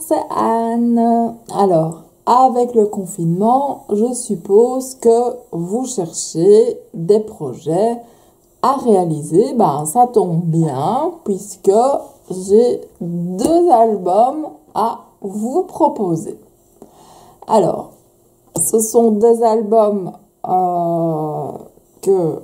c'est Anne. Alors, avec le confinement, je suppose que vous cherchez des projets à réaliser. Ben, ça tombe bien puisque j'ai 2 albums à vous proposer. Alors, ce sont des albums que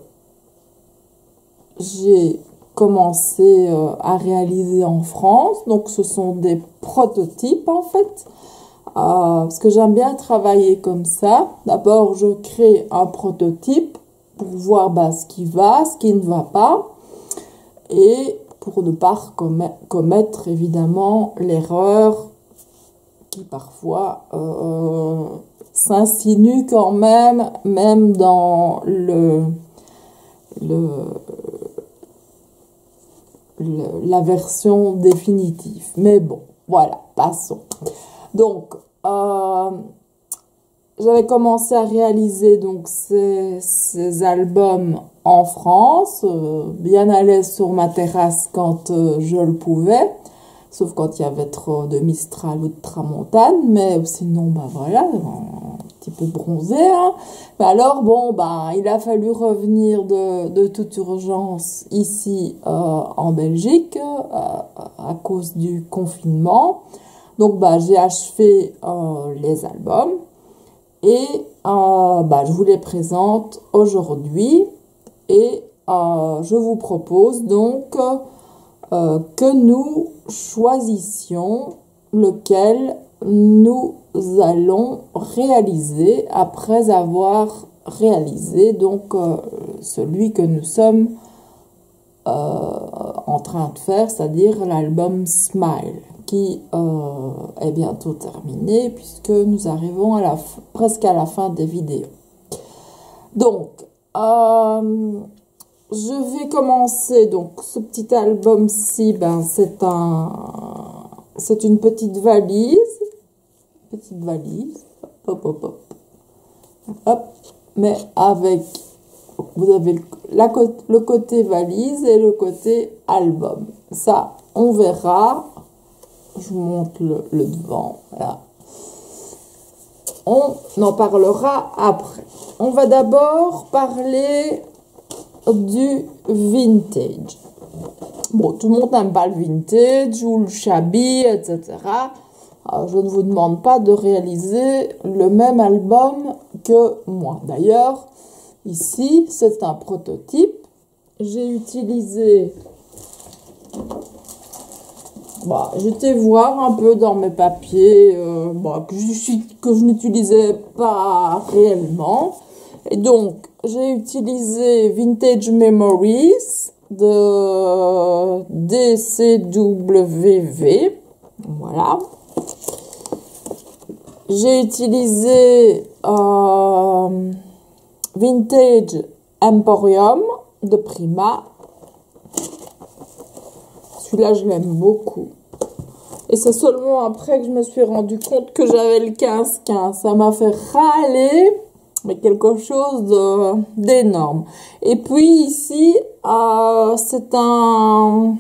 j'ai commencé à réaliser en France. Donc, ce sont des prototypes en fait. Parce que j'aime bien travailler comme ça. D'abord, je crée un prototype pour voir ce qui va, ce qui ne va pas. Et pour ne pas commettre évidemment l'erreur qui parfois s'insinue quand même dans la version définitive. Mais bon, voilà, passons. Donc, j'avais commencé à réaliser donc ces albums en France, bien à l'aise sur ma terrasse quand je le pouvais, sauf quand il y avait trop de Mistral ou de Tramontane, mais sinon, voilà, un petit peu bronzé. Hein. Mais alors, bon, il a fallu revenir de toute urgence ici en Belgique à cause du confinement. Donc, j'ai achevé les albums et je vous les présente aujourd'hui et je vous propose donc que nous choisissions lequel nous allons réaliser après avoir réalisé donc celui que nous sommes en train de faire, c'est-à-dire l'album Smile, qui est bientôt terminé puisque nous arrivons presque à la fin des vidéos. Donc, je vais commencer. Donc, ce petit album-ci, c'est une petite valise. Hop. Mais avec, vous avez le côté valise et le côté album. Ça, on verra. Je vous montre le devant, voilà. On en parlera après. On va d'abord parler du vintage. Bon, tout le monde n'aime pas le vintage ou le shabby, etc. Alors, je ne vous demande pas de réaliser le même album que moi. D'ailleurs, ici, c'est un prototype. J'ai utilisé... j'étais voir un peu dans mes papiers que je n'utilisais pas réellement. Et donc, j'ai utilisé Vintage Memories de DCWV. Voilà. J'ai utilisé Vintage Emporium de Prima. Celui-là, je l'aime beaucoup. Et c'est seulement après que je me suis rendu compte que j'avais le 15-15. Ça m'a fait râler, mais quelque chose d'énorme. Et puis ici, c'est un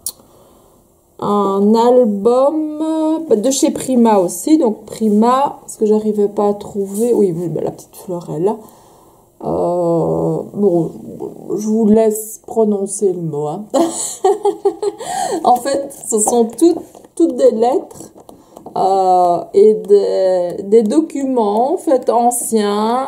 album de chez Prima aussi. Donc Prima, ce que j'arrivais pas à trouver. Oui, la petite florelle là. Je vous laisse prononcer le mot. Hein. En fait, ce sont toutes des lettres et des documents en fait anciens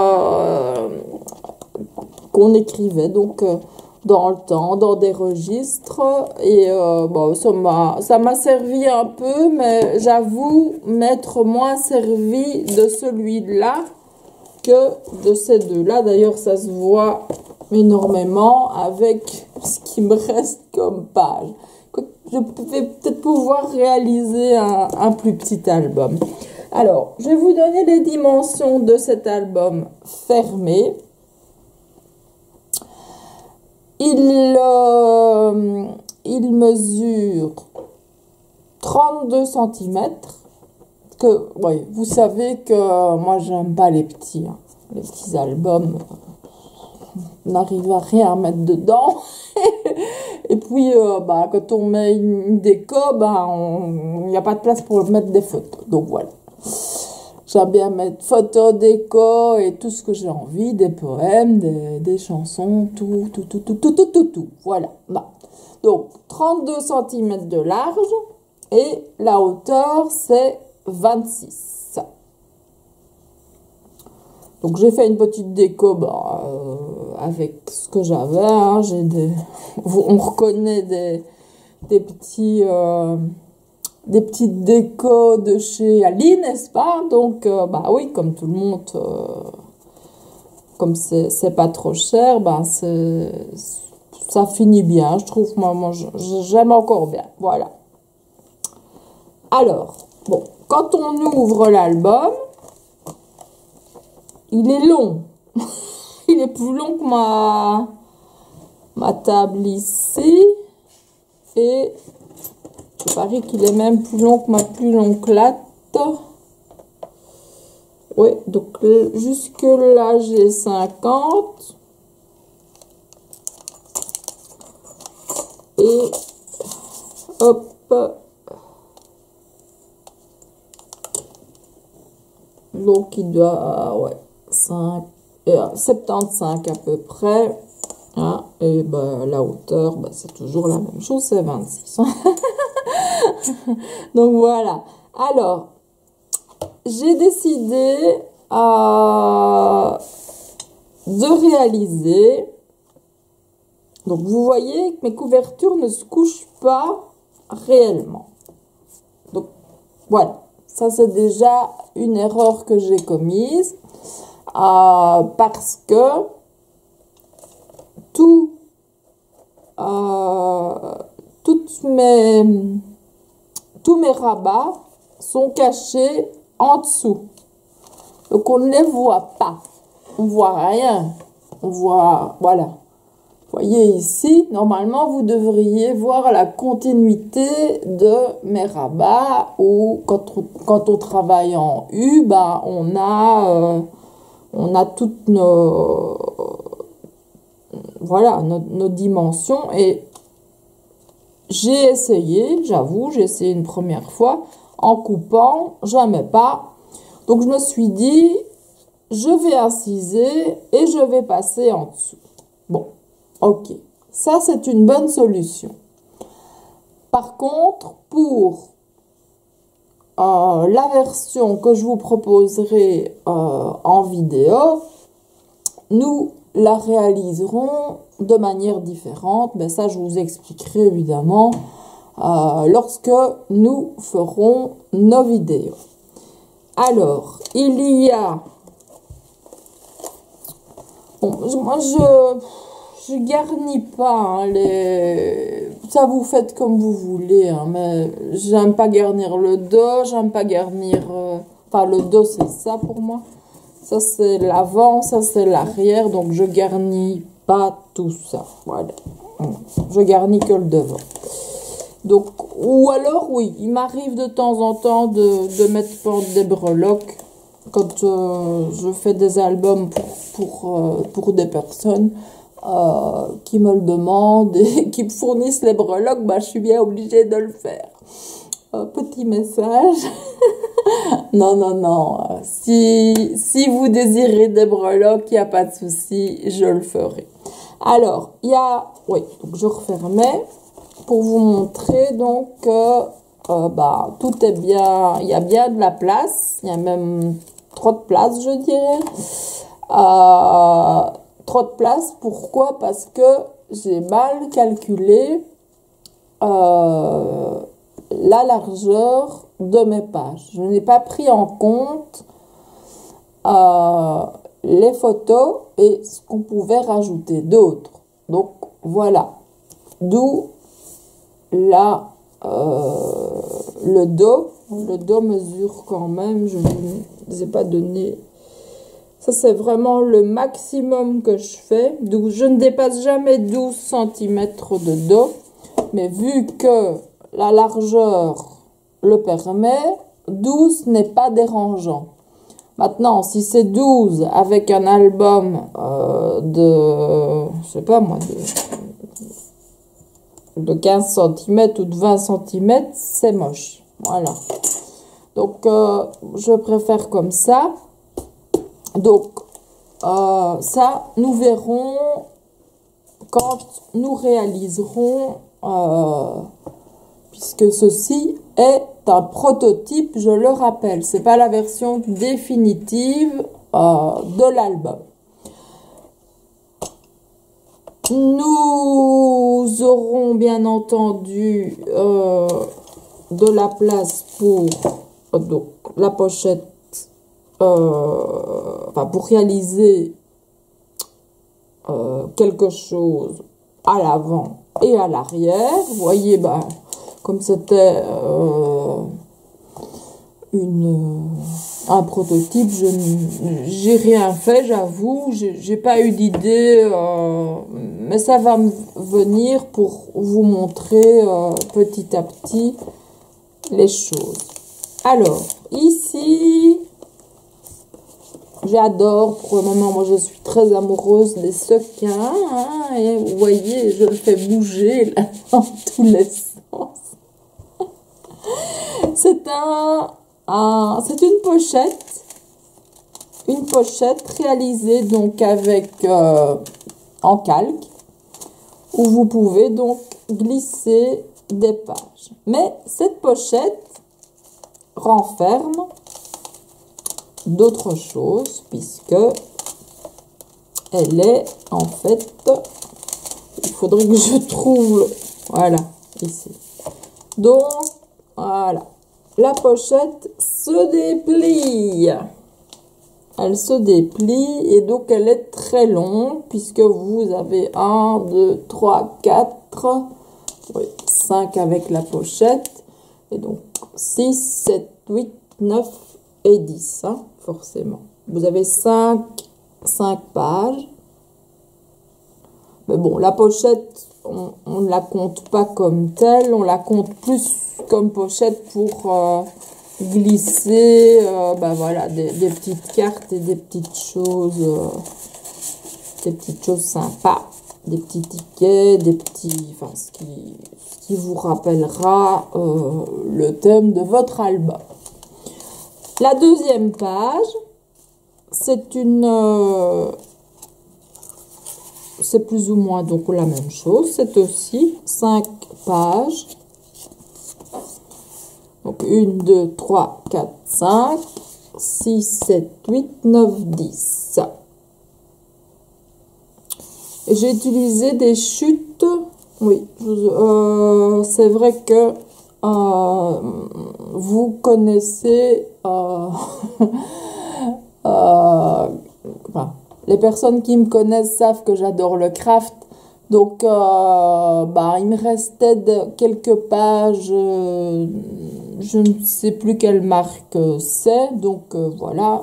qu'on écrivait donc dans le temps, dans des registres. Et ça m'a servi un peu, mais j'avoue m'être moins servi de celui-là que de ces deux-là. D'ailleurs, ça se voit énormément avec ce qui me reste comme page. Je vais peut-être pouvoir réaliser un plus petit album. Alors, je vais vous donner les dimensions de cet album fermé. Il mesure 32 cm. Vous savez que moi j'aime pas les petits albums, n'arrive à rien à mettre dedans. Et puis, quand on met une déco, il n'y a pas de place pour mettre des photos. Donc voilà. J'aime bien mettre photos, déco et tout ce que j'ai envie, des poèmes, des chansons, tout. Voilà. Donc, 32 cm de large et la hauteur, c'est 26. Donc, j'ai fait une petite déco avec ce que j'avais. Hein. On reconnaît des petites décos de chez Ali, n'est-ce pas? Donc, oui, comme tout le monde, comme c'est pas trop cher, ça finit bien, je trouve. Moi j'aime encore bien. Voilà. Alors, bon, quand on ouvre l'album, il est long. Il est plus long que ma table ici. Et je parie qu'il est même plus long que ma plus longue latte. Oui, donc jusque là j'ai 50. Et hop. Donc il doit, 75 à peu près. Hein, et la hauteur, c'est toujours la même chose, c'est 26. Donc voilà. Alors, j'ai décidé de réaliser. Donc vous voyez que mes couvertures ne se couchent pas réellement. Donc voilà. Ça c'est déjà une erreur que j'ai commise. Parce que tous mes rabats sont cachés en dessous. Donc on ne les voit pas. On voit rien. On voit, voilà. Vous voyez ici, normalement vous devriez voir la continuité de mes rabats, ou quand on travaille en U, on a toutes nos dimensions. Et j'ai essayé, j'avoue, j'ai essayé une première fois en coupant, jamais pas. Donc je me suis dit, je vais inciser et je vais passer en dessous. Bon, ok, ça c'est une bonne solution. Par contre, pour la version que je vous proposerai en vidéo, nous la réaliserons de manière différente. Mais ça, je vous expliquerai évidemment lorsque nous ferons nos vidéos. Alors, il y a... Bon, moi, je garnis pas ça vous faites comme vous voulez, hein, mais j'aime pas garnir le dos, j'aime pas garnir... le dos, c'est ça pour moi. Ça, c'est l'avant, ça, c'est l'arrière, donc je garnis pas tout ça. Voilà. Je garnis que le devant. Donc, ou alors, oui, il m'arrive de temps en temps de mettre des breloques quand je fais des albums pour des personnes qui me le demandent et qui me fournissent les breloques. Je suis bien obligée de le faire. Petit message. Non. Si vous désirez des breloques, il n'y a pas de souci, je le ferai. Alors, oui, donc je refermais pour vous montrer donc que tout est bien, il y a bien de la place, il y a même trop de place, je dirais. Trop de place, pourquoi? Parce que j'ai mal calculé la largeur de mes pages. Je n'ai pas pris en compte les photos et ce qu'on pouvait rajouter d'autres. Donc voilà, d'où le dos. Le dos mesure quand même, je ne vous ai pas donné. Ça, c'est vraiment le maximum que je fais. Donc, je ne dépasse jamais 12 cm de dos. Mais vu que la largeur le permet, 12 n'est pas dérangeant. Maintenant, si c'est 12 avec un album je sais pas moi, de 15 cm ou de 20 cm, c'est moche. Voilà. Donc, je préfère comme ça. Donc, ça, nous verrons quand nous réaliserons, puisque ceci est un prototype, je le rappelle. C'est pas la version définitive de l'album. Nous aurons bien entendu de la place pour donc, la pochette, enfin, pour réaliser quelque chose à l'avant et à l'arrière. Vous voyez, bah, comme c'était un prototype, j'ai rien fait, j'avoue, j'ai pas eu d'idée, mais ça va me venir pour vous montrer petit à petit les choses. Alors, ici, j'adore, pour le moment, moi je suis très amoureuse des sequins, hein, et vous voyez, je le fais bouger là, dans tous les sens. C'est une pochette réalisée donc avec en calque, où vous pouvez donc glisser des pages. Mais cette pochette renferme d'autres choses, puisque elle est en fait, il faudrait que je trouve, voilà, ici. Donc, voilà, la pochette se déplie. Elle se déplie et donc elle est très longue, puisque vous avez 1, 2, 3, 4, oui, 5 avec la pochette, et donc 6, 7, 8, 9 et 10, hein, forcément. Vous avez 5 pages. Mais bon, la pochette, on ne la compte pas comme telle, on la compte plus comme pochette pour glisser ben voilà, des petites cartes et des petites choses sympas, des petits tickets, des petits, enfin ce qui vous rappellera le thème de votre album. La deuxième page, c'est c'est plus ou moins donc la même chose, c'est aussi 5 pages. Donc 1, 2, 3, 4, 5, 6, 7, 8, 9, 10. Et j'ai utilisé des chutes. Oui, c'est vrai que vous connaissez enfin, les personnes qui me connaissent savent que j'adore le craft. Donc, bah, il me restait quelques pages, je ne sais plus quelle marque c'est, donc voilà,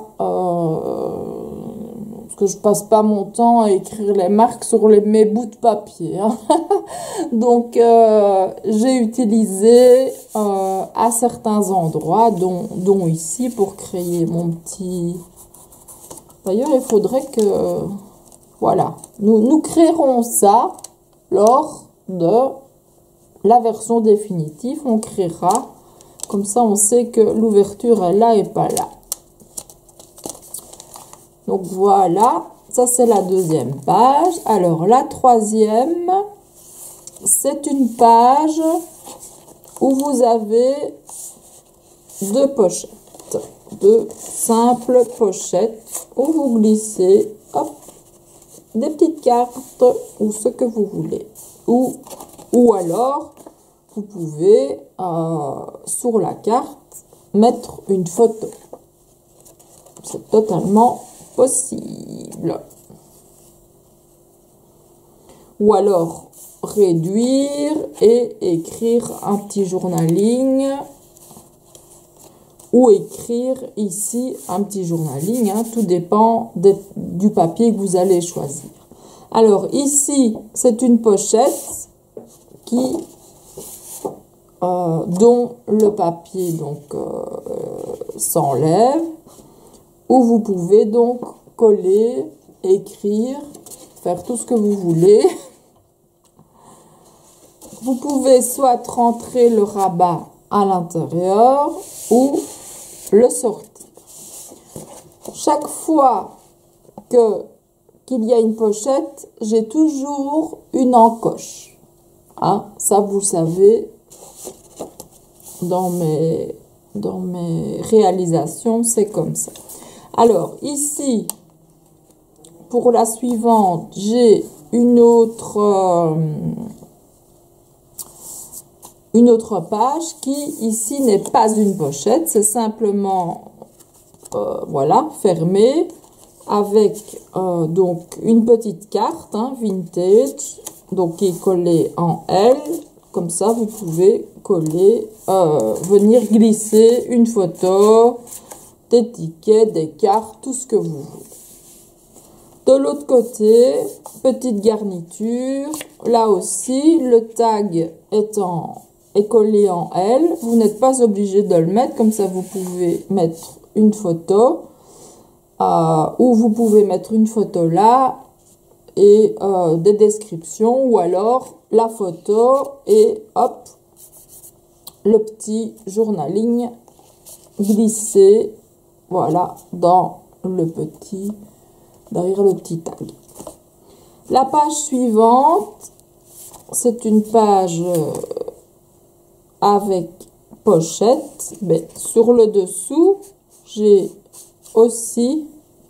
parce que je passe pas mon temps à écrire les marques sur mes bouts de papier, hein. Donc, j'ai utilisé à certains endroits, dont ici, pour créer mon petit... D'ailleurs, il faudrait que... Voilà, nous créerons ça lors de la version définitive. On créera, comme ça on sait que l'ouverture est là et pas là. Donc voilà, ça c'est la deuxième page. Alors la troisième, c'est une page où vous avez deux pochettes, deux simples pochettes où vous glissez, hop, des petites cartes ou ce que vous voulez, ou alors vous pouvez sur la carte mettre une photo, c'est totalement possible, ou alors réduire et écrire un petit journaling, ou écrire ici un petit journaling, hein, tout dépend du papier que vous allez choisir. Alors ici, c'est une pochette dont le papier donc s'enlève, où vous pouvez donc coller, écrire faire tout ce que vous voulez. Vous pouvez soit rentrer le rabat à l'intérieur ou le sortir. Chaque fois qu'il y a une pochette, j'ai toujours une encoche. Hein, ça, vous savez, dans mes réalisations, c'est comme ça. Alors, ici, pour la suivante, j'ai une autre page qui, ici, n'est pas une pochette. C'est simplement, voilà, fermé avec donc une petite carte, hein, vintage, donc qui est collée en L. Comme ça, vous pouvez coller, venir glisser une photo, des tickets, des cartes, tout ce que vous voulez. De l'autre côté, petite garniture. Là aussi, le tag est collé en L. Vous n'êtes pas obligé de le mettre. Comme ça, vous pouvez mettre une photo. Ou vous pouvez mettre une photo là et des descriptions. Ou alors la photo et hop, le petit journaling glissé. Voilà, dans le petit... derrière le petit tag. La page suivante, c'est une page avec pochette. Mais sur le dessous, j'ai aussi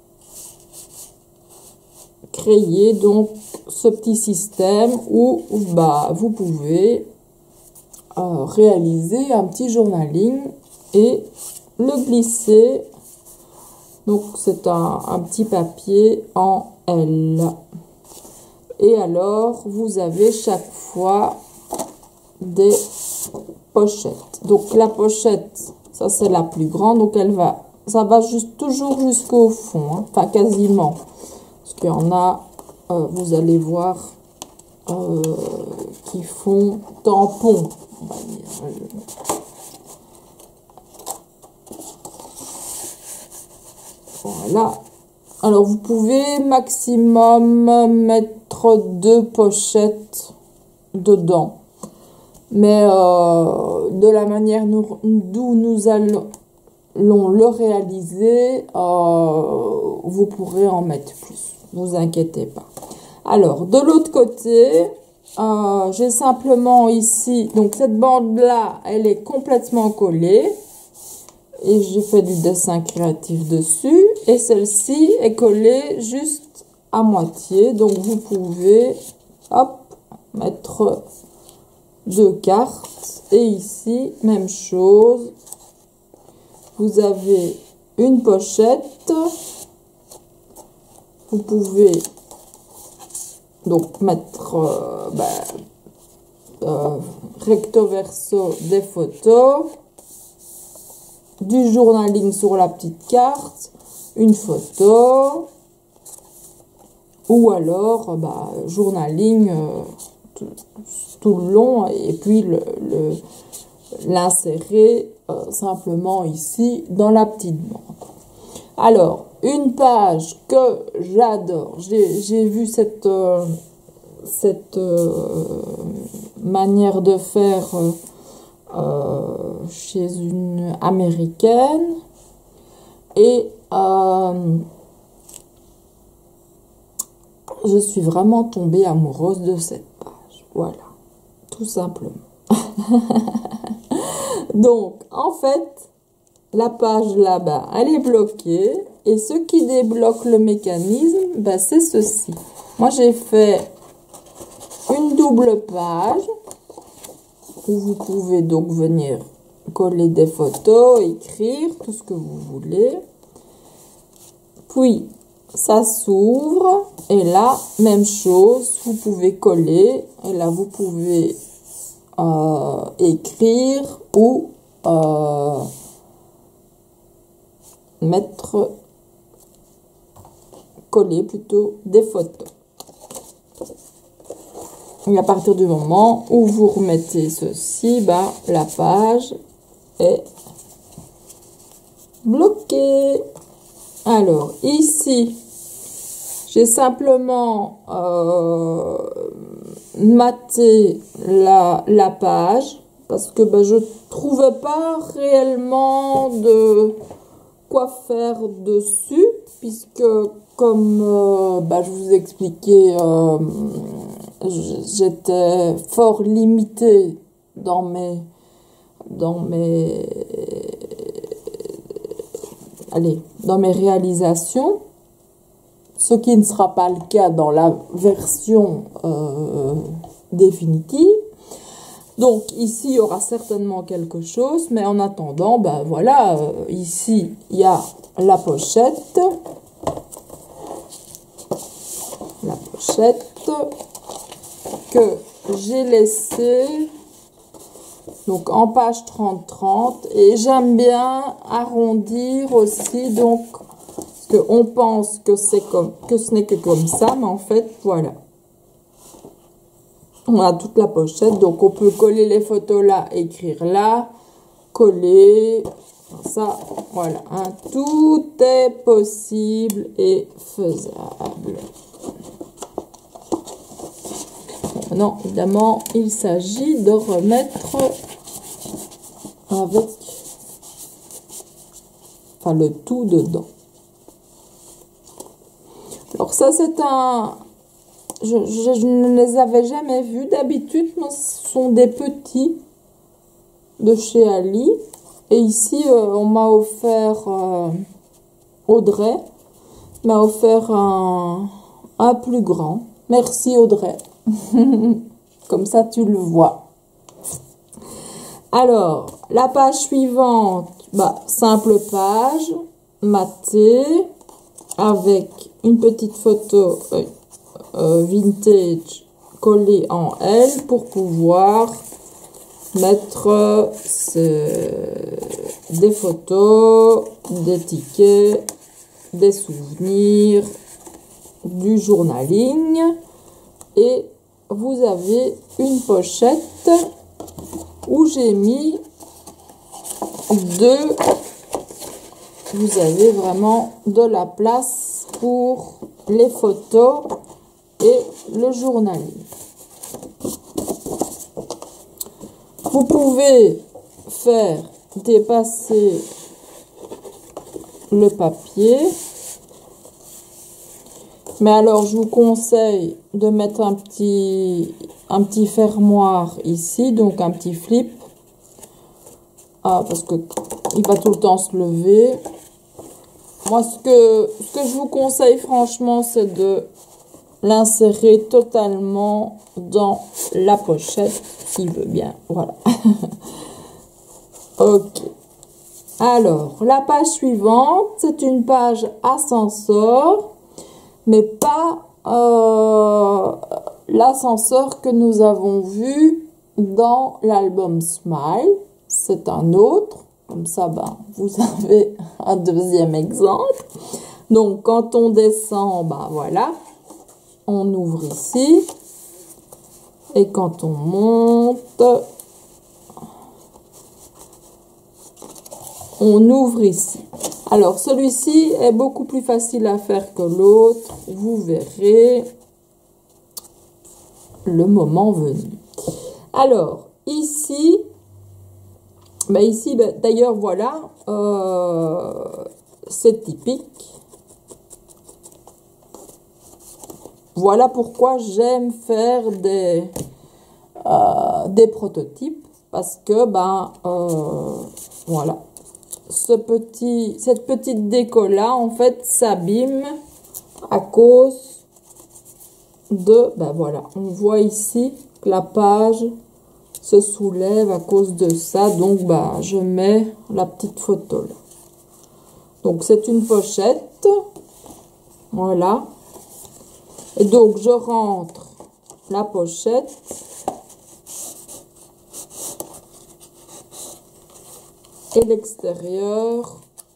créé donc ce petit système où vous pouvez réaliser un petit journaling et le glisser. Donc, c'est un petit papier en L. Et alors, vous avez chaque fois des pochettes. Donc, la pochette, ça, c'est la plus grande. Donc, ça va toujours jusqu'au fond. Hein. Enfin, quasiment. Parce qu'il y en a, vous allez voir, qui font tampon. On va dire. Voilà. Alors, vous pouvez maximum mettre 2 pochettes dedans. Mais de la manière d'où nous allons le réaliser, vous pourrez en mettre plus. Ne vous inquiétez pas. Alors, de l'autre côté, j'ai simplement ici, donc cette bande-là, elle est complètement collée. Et j'ai fait du dessin créatif dessus. Et celle-ci est collée juste à moitié. Donc, vous pouvez, hop, mettre 2 cartes. Et ici, même chose. Vous avez une pochette. Vous pouvez donc mettre recto verso des photos. Du journaling sur la petite carte, une photo, ou alors journaling tout le long, et puis l'insérer simplement ici dans la petite bande. Alors, une page que j'adore, j'ai vu cette manière de faire chez une américaine et je suis vraiment tombée amoureuse de cette page. Voilà, tout simplement. Donc, en fait, la page là-bas, elle est bloquée et ce qui débloque le mécanisme, c'est ceci. Moi, j'ai fait une double page où vous pouvez donc venir coller des photos, écrire, tout ce que vous voulez. Puis, ça s'ouvre et là, même chose, vous pouvez coller et là, vous pouvez écrire ou coller plutôt des photos. Et à partir du moment où vous remettez ceci, la page est bloquée. Alors, ici, J'ai simplement maté la page parce que je trouvais pas réellement de quoi faire dessus, puisque comme je vous expliquais, j'étais fort limitée dans mes réalisations, ce qui ne sera pas le cas dans la version définitive. Donc ici il y aura certainement quelque chose, mais en attendant, ici il y a la pochette que j'ai laissée donc en page 30-30, et j'aime bien arrondir aussi, donc parce qu'on pense que ce n'est que comme ça, mais en fait voilà, on a toute la pochette, donc on peut coller les photos là, écrire là, coller ça, voilà, hein. Tout est possible et faisable. Non, évidemment, il s'agit de remettre avec le tout dedans. Alors ça, c'est un... Je ne les avais jamais vus. D'habitude, ce sont des petits de chez Ali. Et ici, on m'a offert... Audrey m'a offert un plus grand. Merci Audrey. Comme ça, tu le vois. Alors, la page suivante, simple page, matée, avec une petite photo vintage collée en L pour pouvoir mettre des photos, des tickets, des souvenirs, du journaling. Et vous avez une pochette où j'ai mis vous avez vraiment de la place pour les photos et le journaling. Vous pouvez faire dépasser le papier, mais alors je vous conseille de mettre un petit fermoir ici, donc un petit flip, parce que il va tout le temps se lever. Moi, ce que je vous conseille franchement, c'est de l'insérer totalement dans la pochette, s'il veut bien. Voilà. Ok. Alors, la page suivante, c'est une page ascenseur, mais pas l'ascenseur que nous avons vu dans l'album Smile. C'est un autre. Comme ça, vous avez un deuxième exemple. Donc, quand on descend, voilà, on ouvre ici. Et quand on monte, on ouvre ici. Alors, celui-ci est beaucoup plus facile à faire que l'autre. Vous verrez le moment venu. Alors, ici, d'ailleurs, voilà, c'est typique. Voilà pourquoi j'aime faire des prototypes, parce que, voilà, cette petite déco-là, en fait, s'abîme à cause de, voilà, on voit ici que la page se soulève à cause de ça, donc je mets la petite photo là. Donc c'est une pochette, voilà, et donc je rentre la pochette et l'extérieur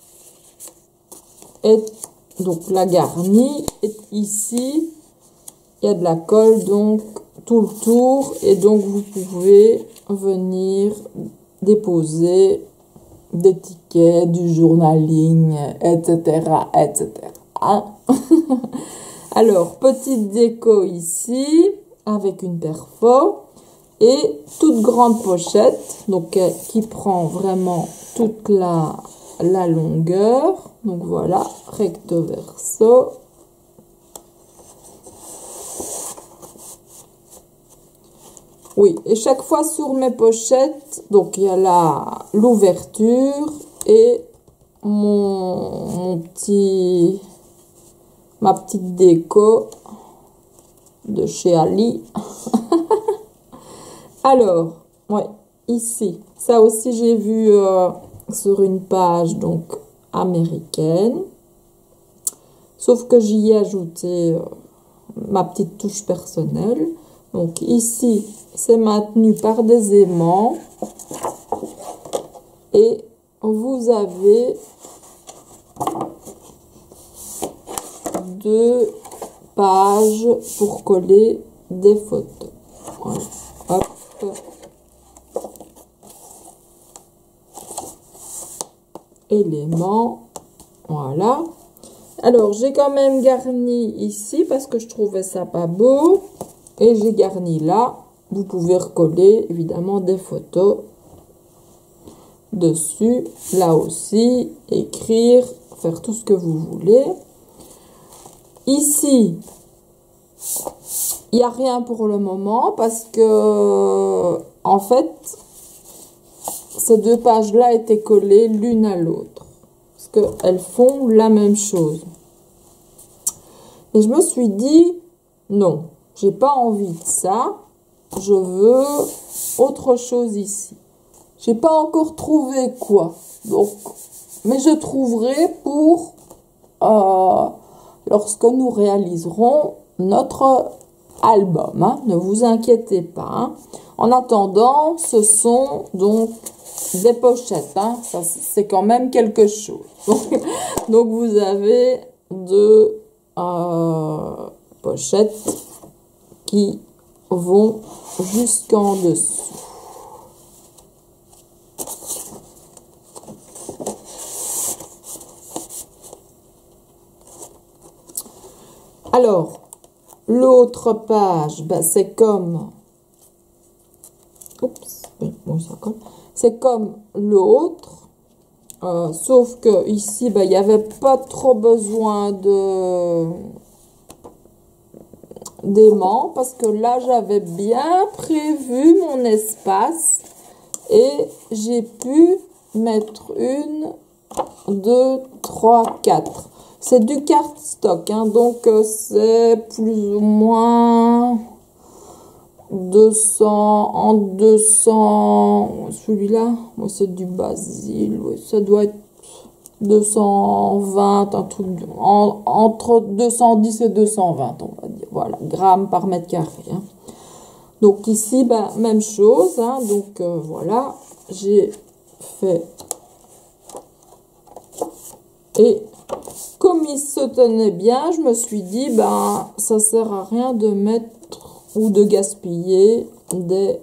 est donc la garnie, et ici il y a de la colle donc tout le tour, et donc vous pouvez venir déposer des tickets, du journaling, etc., etc. Alors, petite déco ici, avec une perfo. Et toute grande pochette, donc qui prend vraiment toute la longueur. Donc voilà, recto verso. Oui, et chaque fois sur mes pochettes, donc il y a l'ouverture et ma petite déco de chez Ali. Alors, ouais, ici, ça aussi j'ai vu sur une page donc américaine, sauf que j'y ai ajouté ma petite touche personnelle. Donc ici, c'est maintenu par des aimants et vous avez 2 pages pour coller des photos. Voilà. Hop. Éléments, voilà. Alors j'ai quand même garni ici parce que je trouvais ça pas beau et j'ai garni là. Vous pouvez recoller évidemment des photos dessus, là aussi, écrire, faire tout ce que vous voulez. Ici, il n'y a rien pour le moment parce que en fait ces 2 pages-là étaient collées l'une à l'autre. Parce qu'elles font la même chose. Et je me suis dit, non, j'ai pas envie de ça. Je veux autre chose ici. J'ai pas encore trouvé quoi. Donc, mais je trouverai pour lorsque nous réaliserons notre album. Hein, ne vous inquiétez pas. Hein. En attendant, ce sont donc des pochettes, hein, ça c'est quand même quelque chose. Donc vous avez 2 pochettes qui vont jusqu'en dessous. Alors, l'autre page, ben, c'est comme... Oups, bon, ça colle. C'est comme l'autre, sauf que ici, ben, il n'y avait pas trop besoin d'aimant parce que là, j'avais bien prévu mon espace et j'ai pu mettre 1, 2, 3, 4. C'est du cardstock, hein, donc c'est plus ou moins 200, en 200, celui-là, moi c'est du basil, oui, ça doit être 220, un truc entre 210 et 220, on va dire, voilà, grammes par mètre carré. Hein. Donc ici, ben, même chose, hein, donc voilà, j'ai fait, et comme il se tenait bien, je me suis dit, ben, ça sert à rien de mettre ou de gaspiller des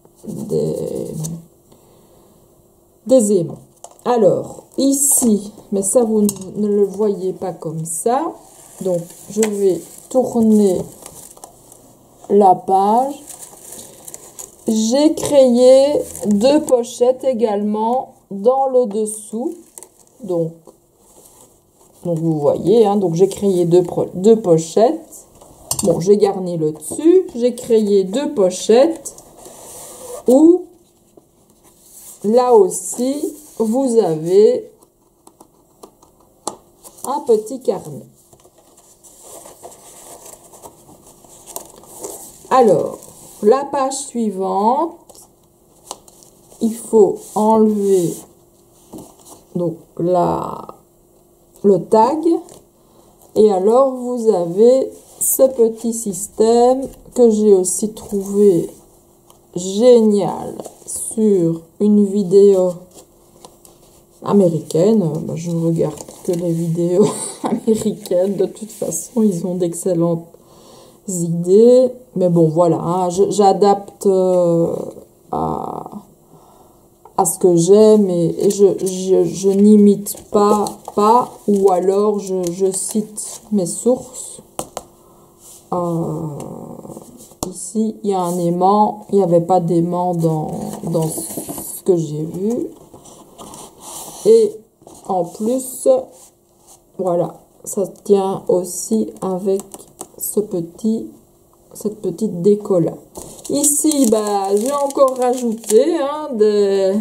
aimants. Alors, ici, mais ça, vous ne le voyez pas comme ça. Donc, je vais tourner la page. J'ai créé 2 pochettes également dans le dessous. Donc vous voyez, hein, donc j'ai créé 2 pochettes. Bon, j'ai garni le dessus. J'ai créé 2 pochettes où, là aussi, vous avez un petit carnet. Alors, la page suivante, il faut enlever donc le tag. Et alors, vous avez ce petit système que j'ai aussi trouvé génial sur une vidéo américaine. Je ne regarde que les vidéos américaines. De toute façon, ils ont d'excellentes idées. Mais bon, voilà, hein, j'adapte à ce que j'aime et je n'imite pas, ou alors je cite mes sources. ici, il y a un aimant. Il n'y avait pas d'aimant dans ce que j'ai vu. Et en plus, voilà, ça tient aussi avec cette petite déco là. Ici, bah, j'ai encore rajouté des,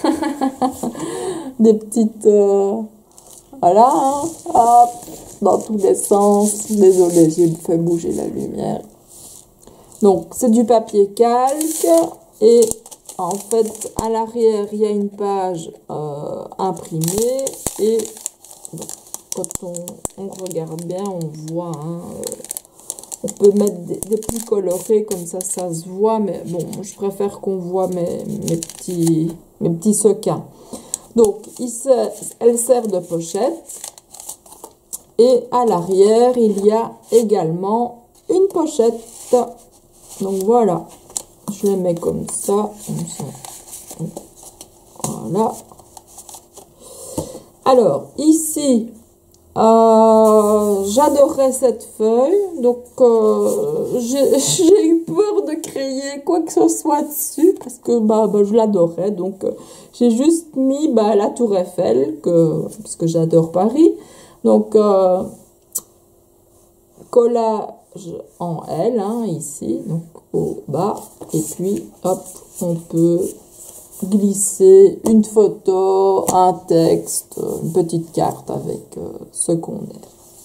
des petites... voilà, hein, hop, dans tous les sens. Désolée, j'ai fait bouger la lumière. Donc, c'est du papier calque. Et en fait, à l'arrière, il y a une page imprimée. Et bon, quand on regarde bien, on voit... hein, on peut mettre des plus colorés, comme ça se voit. Mais bon, je préfère qu'on voit mes petits sequins. Donc, elle sert de pochette. Et à l'arrière, il y a également une pochette. Donc, voilà. Je les mets comme ça. Voilà. Alors, ici, j'adorais cette feuille. Donc, j'ai eu peur de créer quoi que ce soit dessus. Parce que je l'adorais. Donc, j'ai juste mis la Tour Eiffel. Parce que j'adore Paris. Donc, collage en L, hein, ici, donc au bas. Et puis, hop, on peut glisser une photo, un texte, une petite carte avec ce qu'on est.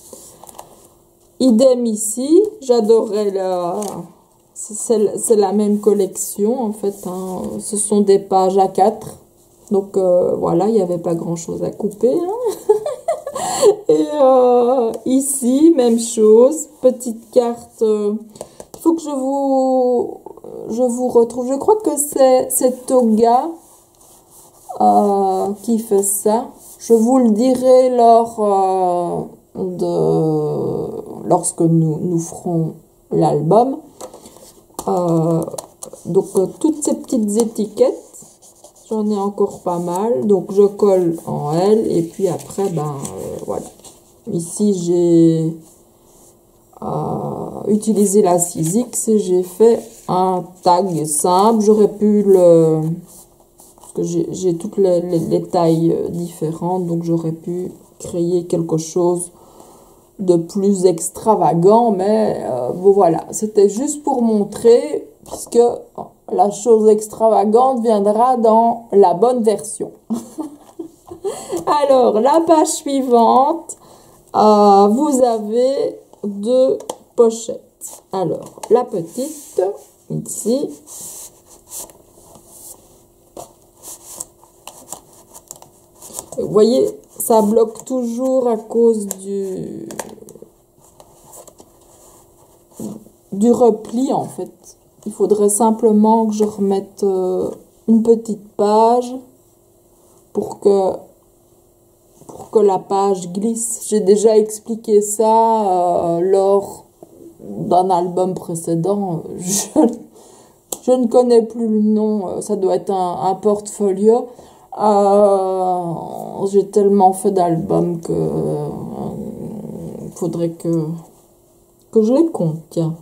Idem ici, j'adorais c'est la même collection, en fait, hein, ce sont des pages A4. Donc, voilà, il n'y avait pas grand-chose à couper, hein. Et ici, même chose, petite carte. Il faut que je vous retrouve. Je crois que c'est Toga qui fait ça. Je vous le dirai lorsque nous ferons l'album. Donc, toutes ces petites étiquettes. J'en ai encore pas mal. Donc, je colle en L. Et puis après, voilà. Ici, j'ai utilisé la 6X et j'ai fait un tag simple. J'aurais pu parce que j'ai toutes les tailles différentes. Donc, j'aurais pu créer quelque chose de plus extravagant. Mais bon, voilà. C'était juste pour montrer, puisque... la chose extravagante viendra dans la bonne version. Alors, la page suivante, vous avez deux pochettes. Alors, la petite, ici. Vous voyez, ça bloque toujours à cause du repli, en fait. Il faudrait simplement que je remette une petite page pour que la page glisse. J'ai déjà expliqué ça lors d'un album précédent. Je ne connais plus le nom. Ça doit être un portfolio. J'ai tellement fait d'albums que faudrait que je les compte. Tiens.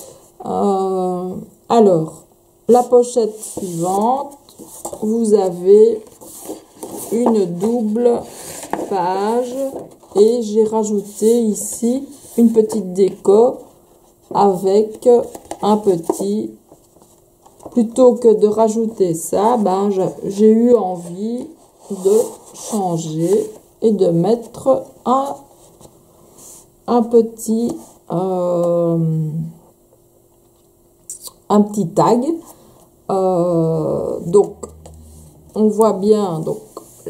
Alors, la pochette suivante, vous avez une double page et j'ai rajouté ici une petite déco avec un petit... Plutôt que de rajouter ça, j'ai eu envie de changer et de mettre un petit tag. Donc, on voit bien donc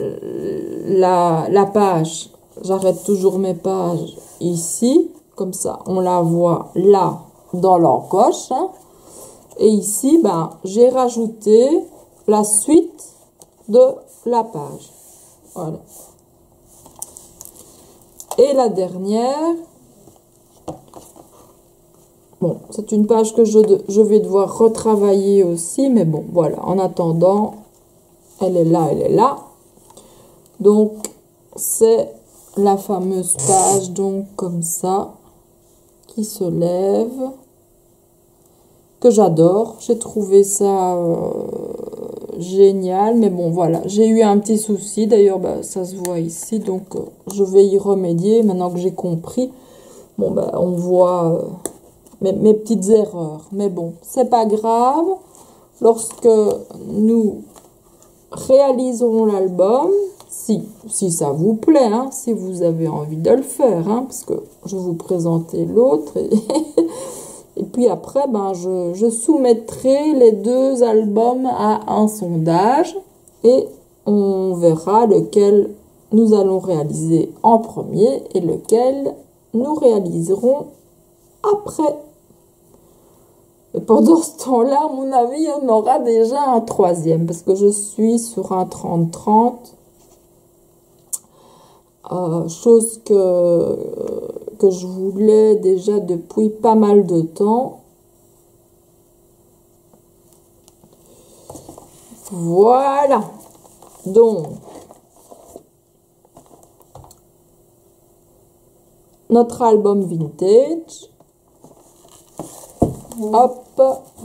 la page. J'arrête toujours mes pages ici, comme ça, on la voit là dans l'encoche. Hein. Et ici, j'ai rajouté la suite de la page. Voilà. Et la dernière, bon, c'est une page que je vais devoir retravailler aussi, mais bon, voilà. En attendant, elle est là, elle est là. Donc, c'est la fameuse page, donc, comme ça, qui se lève, que j'adore. J'ai trouvé ça génial, mais bon, voilà. J'ai eu un petit souci, d'ailleurs, bah, ça se voit ici, donc je vais y remédier maintenant que j'ai compris. Bon, bah, on voit mes petites erreurs, mais bon, c'est pas grave. Lorsque nous réaliserons l'album, si ça vous plaît, hein, si vous avez envie de le faire, hein, parce que je vais vous présenter l'autre, et puis après, ben, je soumettrai les deux albums à un sondage, et on verra lequel nous allons réaliser en premier, et lequel nous réaliserons après. Et pendant ce temps-là, à mon avis, on aura déjà un troisième, parce que je suis sur un 30-30, chose que je voulais déjà depuis pas mal de temps. Voilà. Donc, notre album vintage. Hop.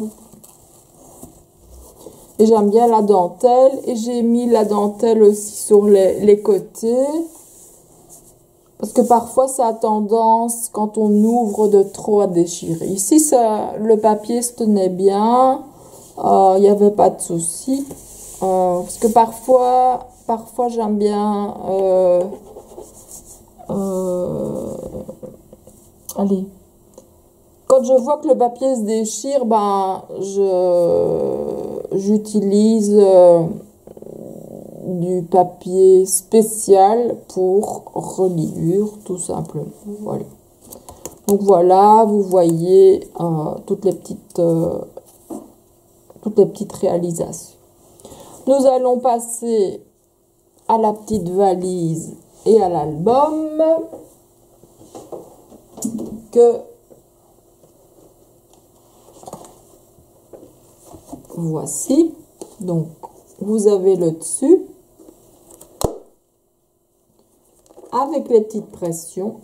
Et j'aime bien la dentelle. Et j'ai mis la dentelle aussi sur les côtés. Parce que parfois, ça a tendance, quand on ouvre de trop, à déchirer. Ici, le papier se tenait bien. Il n'y avait pas de souci. Parce que parfois j'aime bien... allez. Quand je vois que le papier se déchire, ben, j'utilise du papier spécial pour reliure, tout simplement. Voilà. Donc voilà, vous voyez toutes les petites réalisations. Nous allons passer à la petite valise et à l'album que voici. Donc vous avez le dessus avec les petites pressions.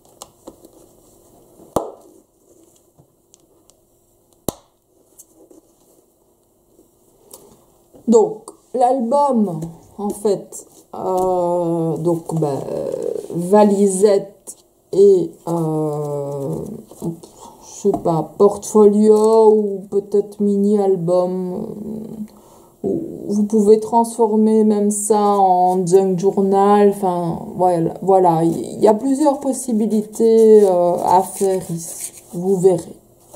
Donc l'album, en fait, donc valisette et je sais pas, portfolio ou peut-être mini album. Vous pouvez transformer même ça en junk journal. Enfin voilà, il y a plusieurs possibilités à faire ici, vous verrez.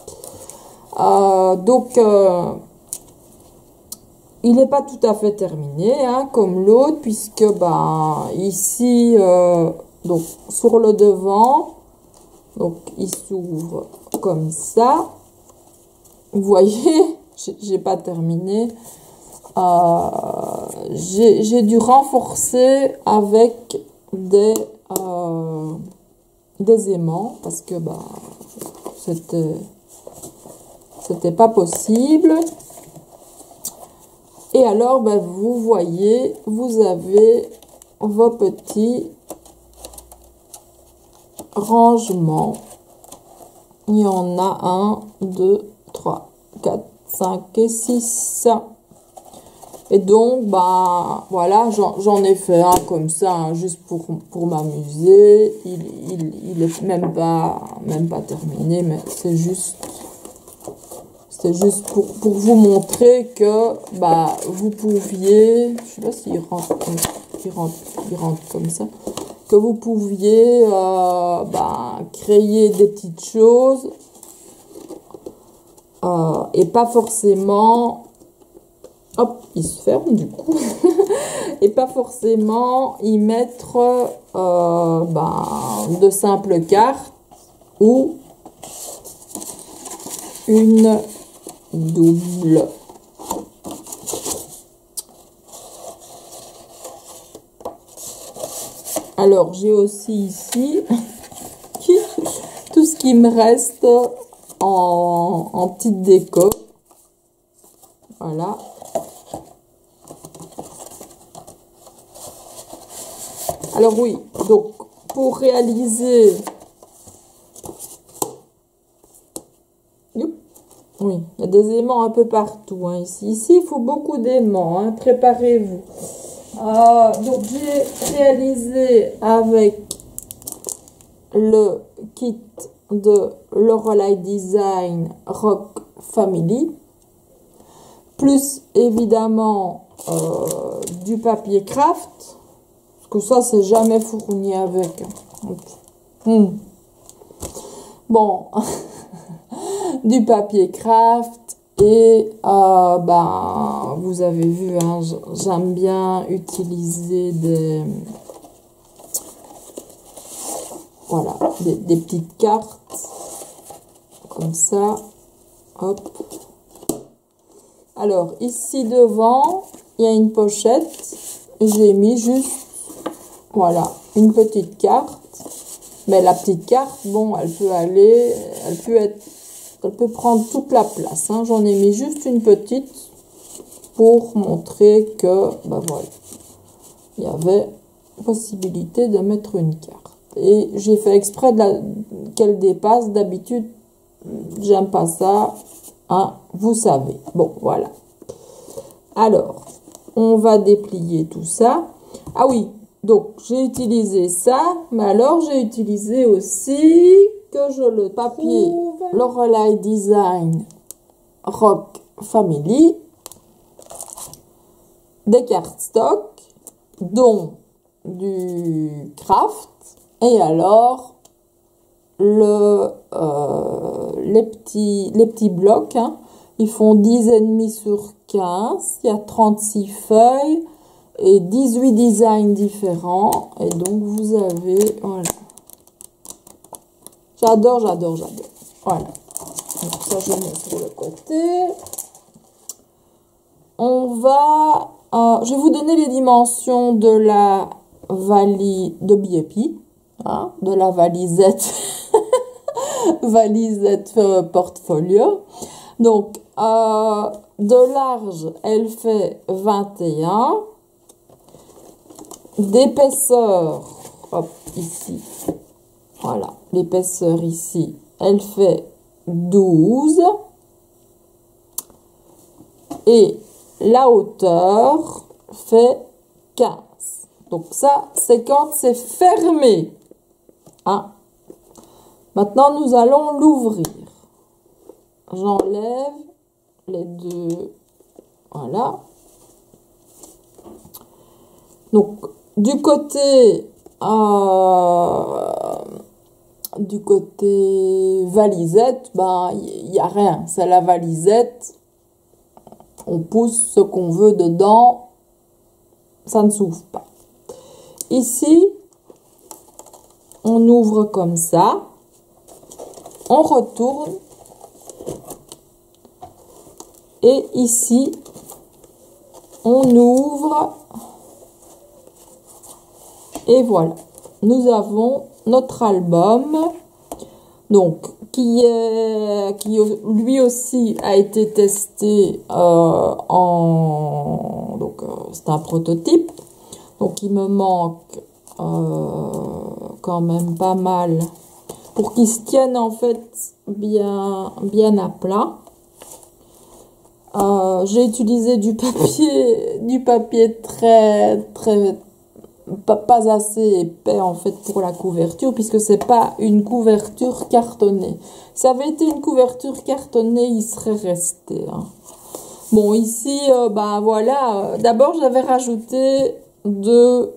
Donc il n'est pas tout à fait terminé, hein, comme l'autre, puisque ici, donc sur le devant, donc il s'ouvre comme ça. Vous voyez, j'ai pas terminé. J'ai dû renforcer avec des aimants parce que c'était pas possible. Et alors, vous voyez, vous avez vos petits rangements. Il y en a 1, 2, 3, 4, 5 et 6. Et donc, voilà, j'en ai fait un comme ça, hein, juste pour m'amuser. Il est même pas terminé, mais c'est juste pour vous montrer que vous pouviez, je sais pas s'il rentre comme ça, que vous pouviez créer des petites choses et pas forcément, hop, il se ferme du coup, et pas forcément y mettre de simples cartes ou une double. Alors j'ai aussi ici tout ce qui me reste en petite déco. Voilà. Alors oui, donc pour réaliser Oui, il y a des aimants un peu partout. Hein, ici, il faut beaucoup d'aimants. Hein, préparez-vous. Donc, j'ai réalisé avec le kit de Lorelei Design Rock Family, plus évidemment du papier craft, parce que ça, c'est jamais fourni avec. Bon, du papier craft et ben, vous avez vu, hein, j'aime bien utiliser voilà, des petites cartes comme ça. Hop. Alors ici devant, il y a une pochette. J'ai mis juste, voilà, une petite carte. Mais la petite carte, bon, elle peut prendre toute la place. Hein. J'en ai mis juste une petite pour montrer que, ben voilà, il y avait possibilité de mettre une carte. Et j'ai fait exprès qu'elle dépasse. D'habitude, j'aime pas ça. Hein, vous savez. Bon, voilà. Alors, on va déplier tout ça. Ah oui, donc j'ai utilisé ça, mais alors j'ai utilisé aussi le papier Lorelei Design Rock Family, des cartes stock, dont du craft, et alors les petits blocs, hein, ils font 10,5 sur 15, il y a 36 feuilles et 18 designs différents, et donc vous avez, voilà, j'adore, voilà, donc ça je mets sur le côté. On va, je vais vous donner les dimensions de la valise de Biepi, hein, de la valisette, valisette portfolio. Donc, de large, elle fait 21. D'épaisseur, hop, ici, voilà, l'épaisseur ici, elle fait 12. Et la hauteur fait 15. Donc ça, c'est quand c'est fermé. Hein? Maintenant, nous allons l'ouvrir. J'enlève les deux. Voilà. Donc, du côté valisette, ben, il n'y a rien. C'est la valisette. On pousse ce qu'on veut dedans. Ça ne s'ouvre pas. Ici, on ouvre comme ça. On retourne. Et ici, on ouvre. Et voilà. Nous avons notre album. Donc, qui lui aussi a été testé donc c'est un prototype. Donc, il me manque quand même pas mal pour qu'il se tienne en fait bien à plat. J'ai utilisé du papier très pas assez épais en fait pour la couverture, puisque c'est pas une couverture cartonnée. Si ça avait été une couverture cartonnée, il serait resté. Hein. Bon, ici, ben voilà. D'abord, j'avais rajouté deux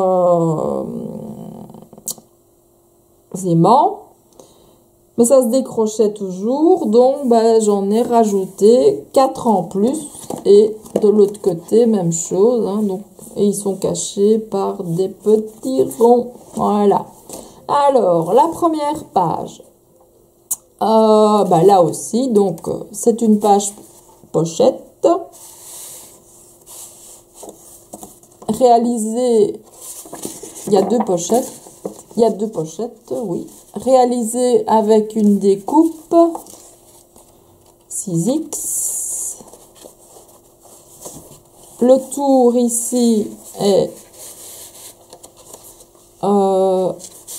aimants, mais ça se décrochait toujours, donc ben, j'en ai rajouté 4 en plus. Et de l'autre côté, même chose. Hein, donc, et ils sont cachés par des petits ronds. Voilà. Alors, la première page. Ben là aussi, donc, c'est une page pochette. Réalisée, il y a deux pochettes. Il y a deux pochettes, oui. Réalisée avec une découpe 6X. Le tour ici est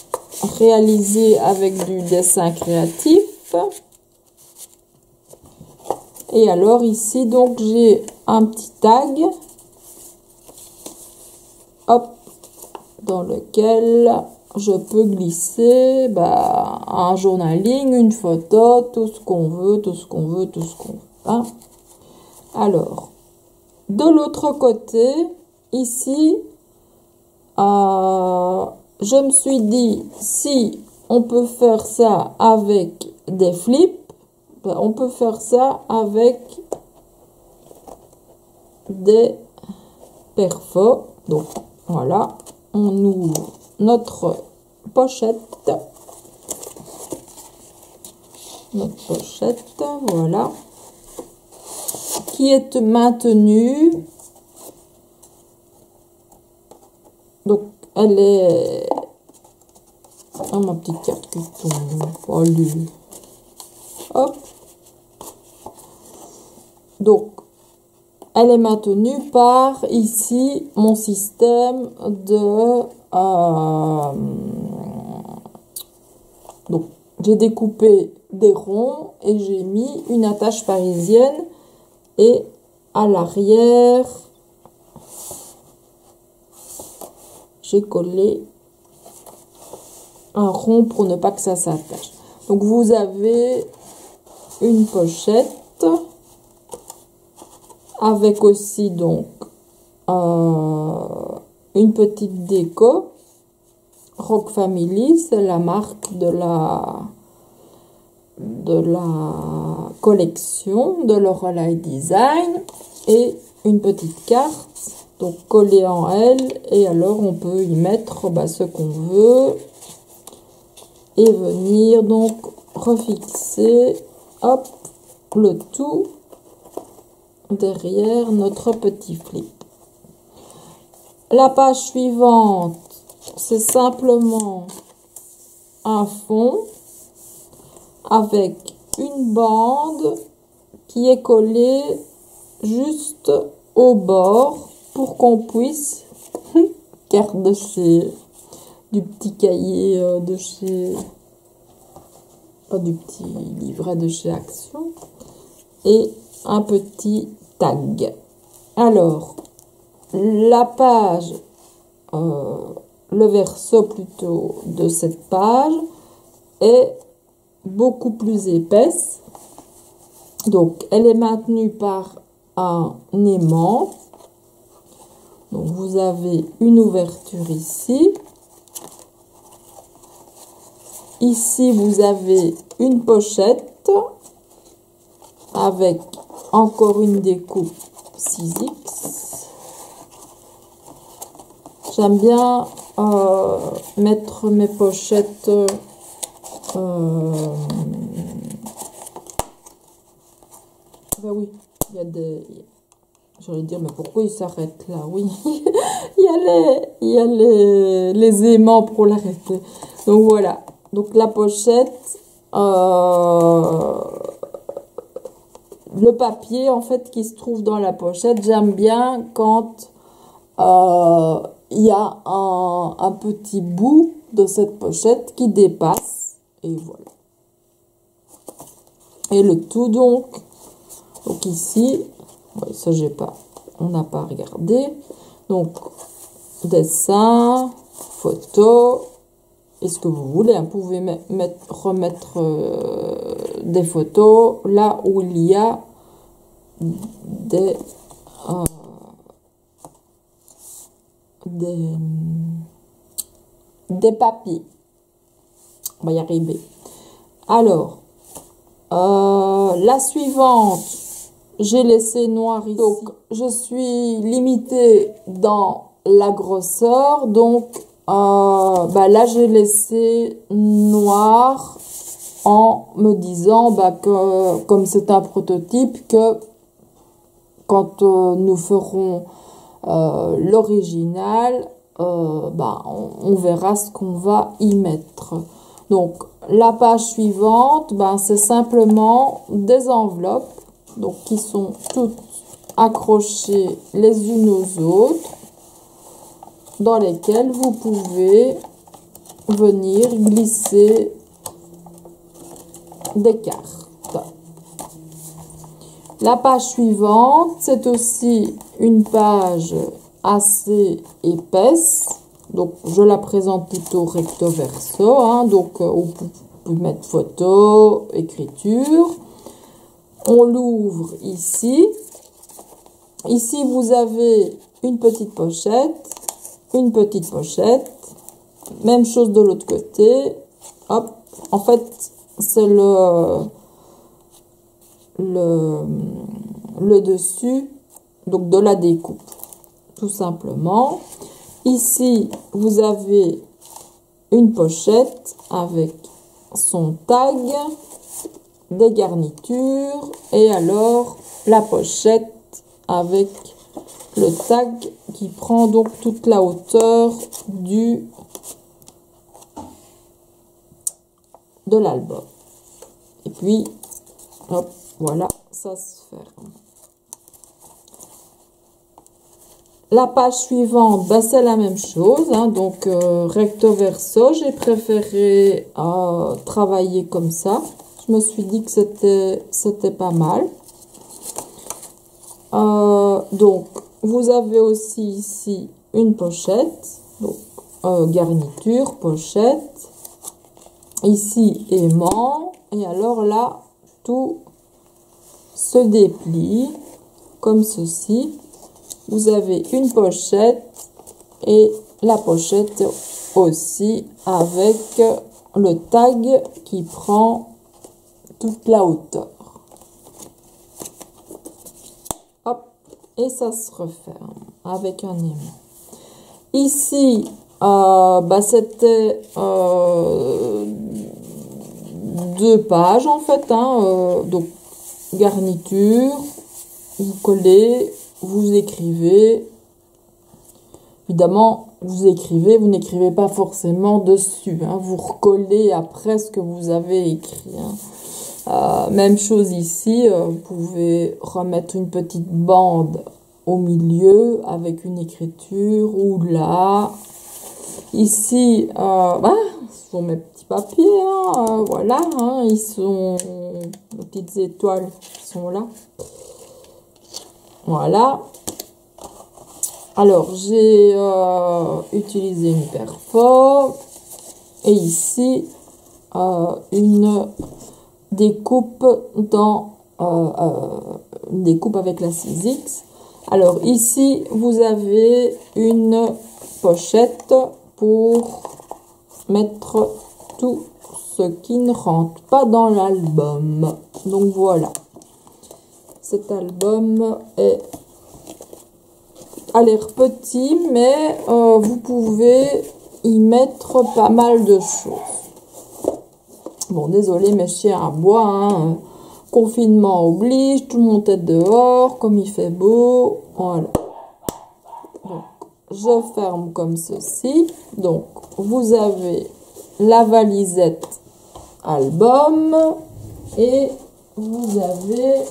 réalisé avec du dessin créatif. Et alors ici, donc j'ai un petit tag, hop, dans lequel je peux glisser un journaling, une photo, tout ce qu'on veut, tout ce qu'on veut, tout ce qu'on veut. Hein. Alors, de l'autre côté, ici, je me suis dit, si on peut faire ça avec des flips, on peut faire ça avec des perfos. Donc, voilà, on ouvre notre pochette. Voilà, qui est maintenue. Donc, elle est... Ah, ma petite carte qui tombe. Allez. Hop. Donc, elle est maintenue par, ici, mon système de... donc, j'ai découpé des ronds et j'ai mis une attache parisienne. Et à l'arrière, j'ai collé un rond pour ne pas que ça s'attache. Donc, vous avez une pochette avec aussi donc une petite déco. Rock Family, c'est la marque de la collection de Lorelei Design, et une petite carte donc collée en L, et alors on peut y mettre ce qu'on veut et venir donc refixer, hop, le tout derrière notre petit flip. La page suivante, c'est simplement un fond avec une bande qui est collée juste au bord pour qu'on puisse carte de chez du petit cahier de chez du petit livret de chez Action, et un petit tag. Alors la page, le verso plutôt de cette page est beaucoup plus épaisse, donc elle est maintenue par un aimant. Donc vous avez une ouverture ici. Ici vous avez une pochette avec encore une découpe 6X. J'aime bien mettre mes pochettes oui, il y a des... J'allais dire, mais pourquoi il s'arrête là? Oui, il y a les aimants pour l'arrêter. Donc voilà, donc la pochette, le papier en fait qui se trouve dans la pochette, j'aime bien quand il y a un petit bout de cette pochette qui dépasse, et voilà. Et le tout donc ici, ouais, ça on n'a pas regardé. Donc dessin, photo, et ce que vous voulez, vous pouvez remettre des photos là où il y a des papiers. On va y arriver. Alors, la suivante, j'ai laissé noir ici. Donc, je suis limitée dans la grosseur. Donc, là, j'ai laissé noir en me disant que, comme c'est un prototype, que quand nous ferons l'original, on verra ce qu'on va y mettre. Donc, la page suivante, c'est simplement des enveloppes, donc qui sont toutes accrochées les unes aux autres, dans lesquelles vous pouvez venir glisser des cartes. La page suivante, c'est aussi une page assez épaisse. Donc, je la présente plutôt recto verso. Hein, donc, on peut mettre photo, écriture. On l'ouvre ici. Ici, vous avez une petite pochette. Une petite pochette. Même chose de l'autre côté. Hop. En fait, c'est le dessus donc de la découpe, tout simplement. Ici, vous avez une pochette avec son tag, des garnitures et alors la pochette avec le tag qui prend donc toute la hauteur de l'album. Et puis, hop, voilà, ça se ferme. La page suivante, bah, c'est la même chose, hein, donc recto verso. J'ai préféré travailler comme ça. Je me suis dit que c'était pas mal. Donc, vous avez aussi ici une pochette, donc garniture, pochette. Ici, aimant. Et alors là, tout se déplie comme ceci. Vous avez une pochette et la pochette aussi avec le tag qui prend toute la hauteur. Hop, et ça se referme avec un aimant. Ici, bah, c'était 2 pages en fait, hein, donc garniture, vous collez, vous écrivez. Évidemment, vous écrivez, vous n'écrivez pas forcément dessus, hein, vous recollez après ce que vous avez écrit. Hein. Même chose ici, vous pouvez remettre une petite bande au milieu avec une écriture ou là. Ici, ce sont mes petits papiers, hein, voilà, hein, ils sont, les petites étoiles sont là. Voilà. Alors, j'ai utilisé une perfo et ici, une découpe une découpe avec la 6X. Alors, ici, vous avez une pochette pour mettre tout ce qui ne rentre pas dans l'album. Donc voilà, cet album a l'air petit, mais vous pouvez y mettre pas mal de choses. Bon, désolé, mes chiens aboient, hein. Confinement oblige, tout le monde est dehors, comme il fait beau, voilà. Donc, je ferme comme ceci. Donc, vous avez la valisette album et vous avez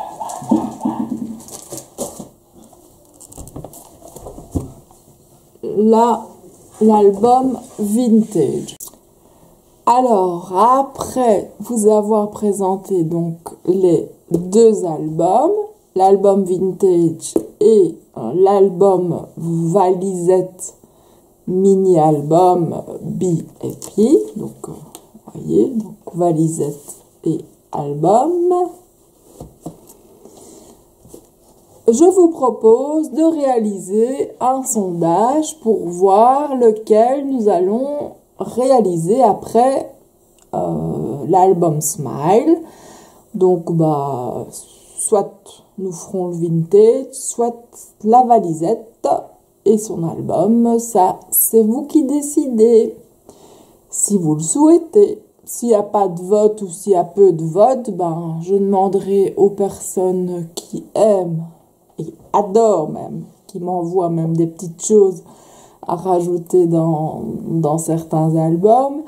l'album vintage. Alors, après vous avoir présenté donc les 2 albums, l'album vintage et l'album valisette mini-album B et P, donc vous voyez, donc valisette et album, je vous propose de réaliser un sondage pour voir lequel nous allons réaliser après l'album Smile. Donc, bah, soit nous ferons le vintage, soit la valisette et son album. Ça, c'est vous qui décidez. Si vous le souhaitez. S'il n'y a pas de vote ou s'il y a peu de vote, ben, je demanderai aux personnes qui aiment et adorent même, qui m'envoient même des petites choses à rajouter dans certains albums,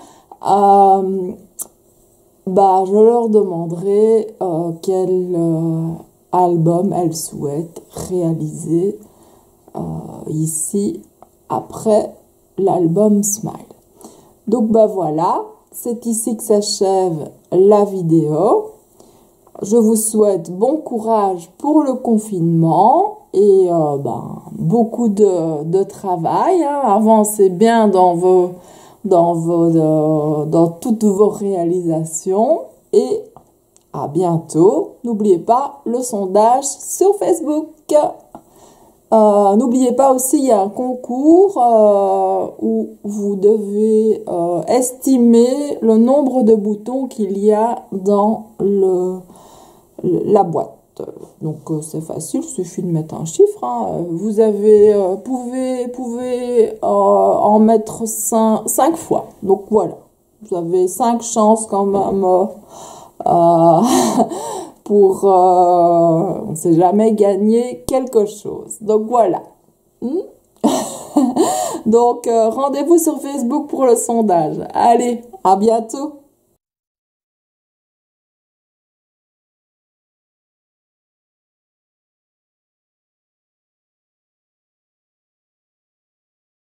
bah, je leur demanderai quel album elles souhaitent réaliser ici après l'album Smile. Donc bah voilà, c'est ici que s'achève la vidéo. Je vous souhaite bon courage pour le confinement et beaucoup de travail, hein. Avancez bien dans toutes vos réalisations et à bientôt. N'oubliez pas le sondage sur Facebook. N'oubliez pas aussi, il y a un concours où vous devez estimer le nombre de boutons qu'il y a dans la boîte. Donc c'est facile, il suffit de mettre un chiffre, hein. Vous pouvez en mettre 5 fois. Donc voilà, vous avez 5 chances quand même pour, on ne sait jamais, gagner quelque chose. Donc voilà. Donc rendez-vous sur Facebook pour le sondage. Allez, à bientôt.